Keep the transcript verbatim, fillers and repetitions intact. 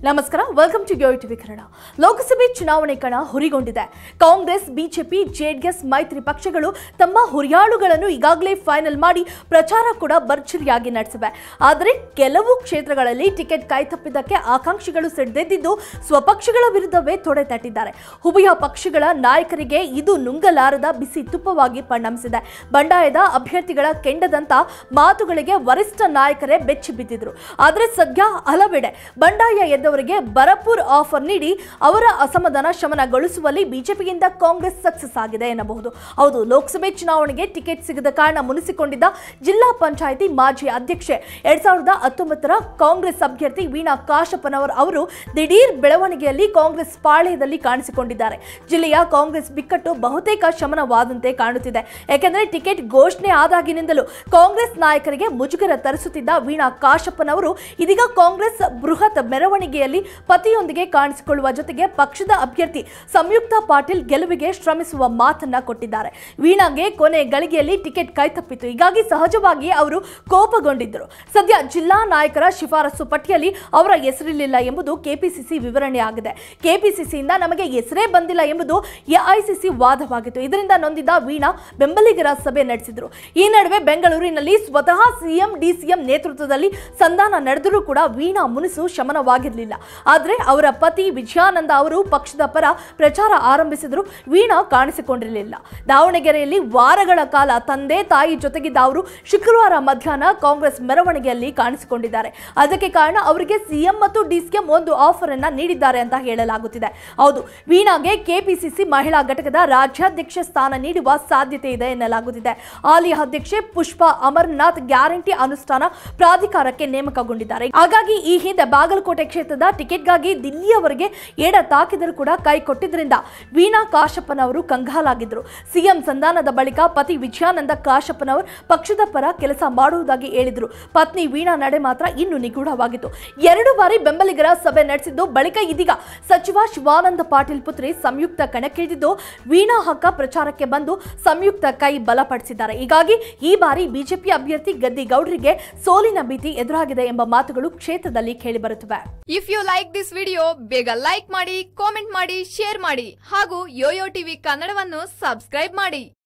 ನಮಸ್ಕಾರ, welcome to YoYo TV Kannada. ಲೋಕಸಭೆ ಚುನಾವಣೆ ಕಣ ಹುರಿಗೊಂಡಿದೆ. ಕಾಂಗ್ರೆಸ್, ಬಿಜೆಪಿ, ಜೆಡಿಎಸ್ ಮೈತ್ರಿ ಪಕ್ಷಗಳು ತಮ್ಮ ಹುರಿಯಾಳುಗಳನ್ನು ಈಗಾಗಲೇ ಫೈನಲ್ ಮಾಡಿ ಪ್ರಚಾರ ಕೂಡ ಭರ್ಜರಿಯಾಗಿ ನಡೆಸಿವೆ. ಆದರೆ ಕೆಲವು ಕ್ಷೇತ್ರಗಳಲ್ಲಿ ಟಿಕೆಟ್ ಕೈತಪ್ಪಿದ್ದಕ್ಕೆ ಆಕಾಂಕ್ಷಿಗಳು ಸಿಡಿದೆದ್ದಿದ್ದು ಸ್ವಪಕ್ಷಗಳ ವಿರುದ್ಧವೇ ತೊಡೆ ತಟ್ಟಿದ್ದಾರೆ. ಉಭಯ ಪಕ್ಷಗಳ ನಾಯಕರಿಗೆ ಇದು ನುಂಗಲಾರದ ಬಿಸಿ ತುಪ್ಪವಾಗಿ ಪರಿಣಮಿಸಿದೆ. ಬಂಡಾಯದ ಅಭ್ಯರ್ಥಿಗಳ ಕೆಂಡದಂತ ಮಾತುಗಳಿಗೆ ವರಿಷ್ಠ ನಾಯಕರೇ ಬೆಚ್ಚಿ ಬಿದ್ದಿದ್ರು. ಆದರೆ ಸದ್ಯ ಹಲವೆಡೆ ಬಂಡಾಯ ಎದ್ದವರಿಗೆ ಭರಪೂರ್ ಆಫರ್ ನೀಡಿ ಅವರ ಅಸಮಾಧಾನ ಶಮನಗೊಳಿಸುವಲ್ಲಿ ಬಿಜೆಪಿಯಿಂದ ಕಾಂಗ್ರೆಸ್ ಸಕ್ಸಸ್ ಆಗಿದೆ ಎನ್ನಬಹುದು. ಹೌದು, ಲೋಕಸಭೆ ಚುನಾವಣೆಗೆ ಟಿಕೆಟ್ ಸಿಗದ ಕಾರಣ ಮುನಿಸಿಕೊಂಡಿದ್ದ ಜಿಲ್ಲಾ ಪಂಚಾಯಿತಿ ಮಾಜಿ ಅಧ್ಯಕ್ಷೆ ಎರಡ್ ಸಾವಿರದ ಹತ್ತೊಂಬತ್ತರ ಕಾಂಗ್ರೆಸ್ ಅಭ್ಯರ್ಥಿ ವೀಣಾ ಕಾಶಪ್ಪನವರ್ ಅವರು ದಿಢೀರ್ ಬೆಳವಣಿಗೆಯಲ್ಲಿ ಕಾಂಗ್ರೆಸ್ ಪಾಳ್ಯದಲ್ಲಿ ಕಾಣಿಸಿಕೊಂಡಿದ್ದಾರೆ. ಜಿಲ್ಲೆಯ ಕಾಂಗ್ರೆಸ್ ಬಿಕ್ಕಟ್ಟು ಬಹುತೇಕ ಶಮನವಾದಂತೆ ಕಾಣುತ್ತಿದೆ. ಯಾಕೆಂದರೆ ಟಿಕೆಟ್ ಘೋಷಣೆ ಆದಾಗಿನಿಂದಲೂ ಕಾಂಗ್ರೆಸ್ ನಾಯಕರಿಗೆ ಮುಜುಗರ ತರಿಸುತ್ತಿದ್ದ ವೀಣಾ ಕಾಶಪ್ಪನವರು ಇದೀಗ ಕಾಂಗ್ರೆಸ್ ಬೃಹತ್ ಮೆರವಣಿಗೆಯಲ್ಲಿ ಪತಿಯೊಂದಿಗೆ ಕಾಣಿಸಿಕೊಳ್ಳುವ ಜೊತೆಗೆ ಪಕ್ಷದ ಅಭ್ಯರ್ಥಿ ಸಂಯುಕ್ತಾ ಪಾಟೀಲ್ ಗೆಲುವಿಗೆ ಶ್ರಮಿಸುವ ಮಾತನ್ನ ಕೊಟ್ಟಿದ್ದಾರೆ. ವೀಣಾಗೆ ಕೊನೆ ಗಳಿಗೆಯಲ್ಲಿ ಟಿಕೆಟ್ ಕೈತಪ್ಪಿತು. ಹೀಗಾಗಿ ಸಹಜವಾಗಿ ಅವರು ಕೋಪಗೊಂಡಿದ್ದರು. ಸದ್ಯ ಜಿಲ್ಲಾ ನಾಯಕರ ಶಿಫಾರಸು ಪಟ್ಟಿಯಲ್ಲಿ ಅವರ ಹೆಸರಿಲ್ಲ ಎಂಬುದು ಕೆಪಿಸಿಸಿ ವಿವರಣೆ ಆಗಿದೆ. ಕೆಪಿಸಿಸಿಯಿಂದ ನಮಗೆ ಹೆಸರೇ ಬಂದಿಲ್ಲ ಎಂಬುದು ಎಐಸಿಸಿ ವಾದವಾಗಿತ್ತು. ಇದರಿಂದ ನೊಂದಿದ್ದ ವೀಣಾ ಬೆಂಬಲಿಗರ ಸಭೆ ನಡೆಸಿದರು. ಈ ನಡುವೆ ಬೆಂಗಳೂರಿನಲ್ಲಿ ಸ್ವತಃ ಸಿಎಂ ಡಿಸಿಎಂ ನೇತೃತ್ವದಲ್ಲಿ ಸಂಧಾನ ನಡೆದರೂ ಕೂಡ ವೀಣಾ ಮುನಿಸು ಶಮನವಾಗಿರಲಿಲ್ಲ. ಆದರೆ ಅವರ ಪತಿ ವಿಜಯಾನಂದ ಅವರು ಪಕ್ಷದ ಪರ ಪ್ರಚಾರ ಆರಂಭಿಸಿದರು. ವೀಣಾ ಕಾಣಿಸಿಕೊಂಡಿರಲಿಲ್ಲ. ದಾವಣಗೆರೆಯಲ್ಲಿ ವಾರಗಳ ಕಾಲ ತಂದೆ ತಾಯಿ ಜೊತೆಗಿದ್ದ ಅವರು ಶುಕ್ರವಾರ ಮಧ್ಯಾಹ್ನ ಕಾಂಗ್ರೆಸ್ ಮೆರವಣಿಗೆಯಲ್ಲಿ ಕಾಣಿಸಿಕೊಂಡಿದ್ದಾರೆ. ಅದಕ್ಕೆ ಕಾರಣ ಅವರಿಗೆ ಸಿಎಂ ಮತ್ತು ಡಿಸಿಎಂ ಒಂದು ಆಫರ್ ಅನ್ನ ನೀಡಿದ್ದಾರೆ ಅಂತ ಹೇಳಲಾಗುತ್ತಿದೆ. ಹೌದು, ವೀಣಾಗೆ ಕೆಪಿಸಿಸಿ ಮಹಿಳಾ ಘಟಕದ ರಾಜ್ಯಾಧ್ಯಕ್ಷ ಸ್ಥಾನ ನೀಡುವ ಸಾಧ್ಯತೆ ಇದೆ ಎನ್ನಲಾಗುತ್ತಿದೆ. ಹಾಲಿ ಅಧ್ಯಕ್ಷೆ ಪುಷ್ಪಾ ಅಮರನಾಥ್ ಗ್ಯಾರಂಟಿ ಅನುಷ್ಠಾನ ಪ್ರಾಧಿಕಾರಕ್ಕೆ ನೇಮಕಗೊಂಡಿದ್ದಾರೆ. ಹಾಗಾಗಿ ಈ ಹಿಂದೆ ಬಾಗಲಕೋಟೆ ಕ್ಷೇತ್ರದ ಟಿಕೆಟ್ಗಾಗಿ ದಿಲ್ಲಿಯವರೆಗೆ ಎಡ ತಾಕಿದರೂ ಕೂಡ ಕೈ ಕೊಟ್ಟಿದ್ದರಿಂದ ವೀಣಾ ಕಾಶಪ್ಪನವರು ಕಂಗಾಲಾಗಿದ್ದರು. ಸಿಎಂ ಸಂಧಾನದ ಬಳಿಕ ಪತಿ ವಿಜಯಾನಂದ ಕಾಶಪ್ಪನವರು ಪಕ್ಷದ ಪರ ಕೆಲಸ ಮಾಡುವುದಾಗಿ ಹೇಳಿದ್ರು. ಪತ್ನಿ ವೀಣಾ ನಡೆ ಮಾತ್ರ ಇನ್ನೂ ನಿಗೂಢವಾಗಿತ್ತು. ಎರಡು ಬಾರಿ ಬೆಂಬಲಿಗರ ಸಭೆ ನಡೆಸಿದ್ದು ಬಳಿಕ ಇದೀಗ ಸಚಿವ ಶಿವಾನಂದ ಪಾಟೀಲ್ ಪುತ್ರಿ ಸಂಯುಕ್ತ ಕಣಕ್ಕಿಳಿದಿದ್ದು ವೀಣಾ ಹಕ್ಕ ಪ್ರಚಾರಕ್ಕೆ ಬಂದು ಸಂಯುಕ್ತ ಕೈ ಬಲಪಡಿಸಿದ್ದಾರೆ. ಹೀಗಾಗಿ ಈ ಬಾರಿ ಬಿಜೆಪಿ ಅಭ್ಯರ್ಥಿ ಗದ್ದಿಗೌಡರಿಗೆ ಸೋಲಿನ ಭೀತಿ ಎದುರಾಗಿದೆ ಎಂಬ ಮಾತುಗಳು ಕ್ಷೇತ್ರದಲ್ಲಿ ಕೇಳಿಬರುತ್ತವೆ. If you like this video, ಬೇಗ ಲೈಕ್ ಮಾಡಿ, ಕಾಮೆಂಟ್ ಮಾಡಿ, ಶೇರ್ ಮಾಡಿ ಹಾಗೂ ಯೋಯೋ ಟಿವಿ ಕನ್ನಡವನ್ನು ಸಬ್ಸ್ಕ್ರೈಬ್ ಮಾಡಿ.